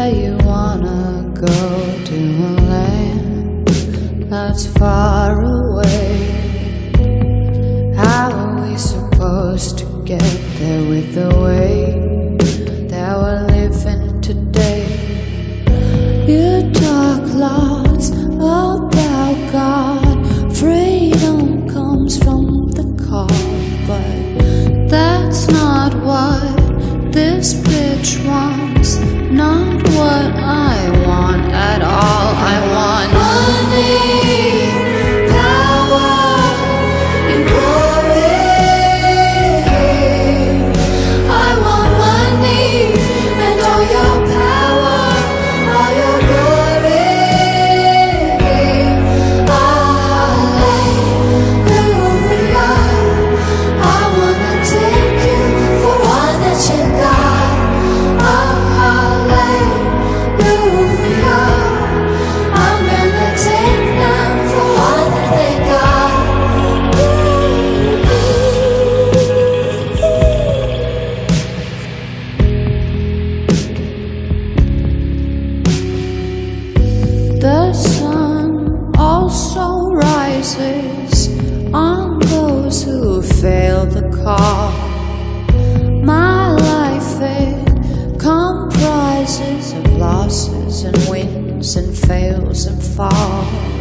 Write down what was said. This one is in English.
say you wanna go to a land that's far away. How are we supposed to get there with the way that we're living today? You talk lots about God, freedom comes from the call, but that's not what this bitch wants, not what I want at all. I want money, power, and glory. I want money and all your power, all your glory. Hallelujah. I wanna take you for all that you got. I'm gonna take them for all that they got. The sun also rises on those who fail the call. My life, it comprises of losses and wins and fails and falls.